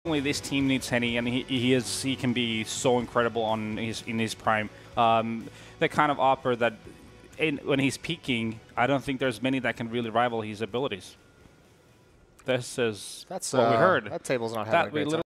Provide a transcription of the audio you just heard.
This team needs Henny, and he can be so incredible in his prime. The kind of offer that when he's peaking, I don't think there's many that can really rival his abilities. This is what we heard. That table's not having a great time.